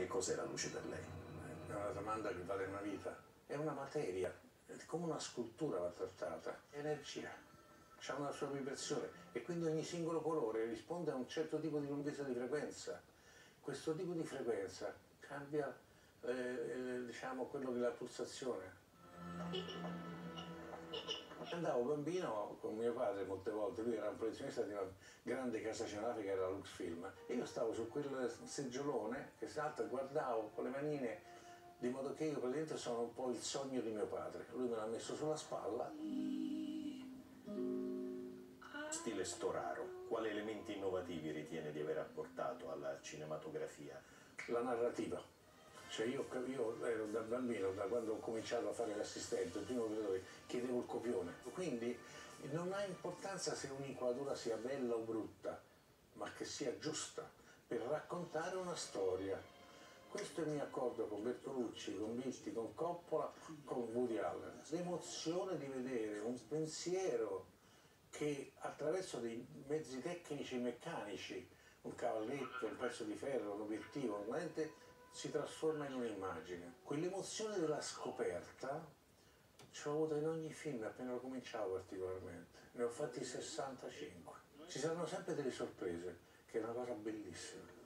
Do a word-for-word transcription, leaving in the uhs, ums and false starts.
Che cos'è la luce per lei? È una domanda che vale una vita. È una materia, è come una scultura va trattata. È energia, ha una sua vibrazione e quindi ogni singolo colore risponde a un certo tipo di lunghezza di frequenza. Questo tipo di frequenza cambia eh, diciamo quello che è la pulsazione. Andavo bambino con mio padre molte volte, lui era un professionista di una grande casa cinematografica, era la Luxfilm, e io stavo su quel seggiolone che salta e guardavo con le manine, di modo che io praticamente sono un po' il sogno di mio padre. Lui me l'ha messo sulla spalla. Stile Storaro, quali elementi innovativi ritiene di aver apportato alla cinematografia? La narrativa. Cioè io, io ero da bambino, da quando ho cominciato a fare l'assistente, il primo periodo chiedevo il copione. Quindi non ha importanza se un'inquadratura sia bella o brutta, ma che sia giusta per raccontare una storia. Questo è il mio accordo con Bertolucci, con Vitti, con Coppola, con Woody Allen. L'emozione di vedere un pensiero che attraverso dei mezzi tecnici e meccanici, un cavalletto, un pezzo di ferro, un obiettivo, un lente, si trasforma in un'immagine. Quell'emozione della scoperta ce l'ho avuta in ogni film, appena lo cominciavo particolarmente. Ne ho fatti sessantacinque. Ci saranno sempre delle sorprese, che è una cosa bellissima.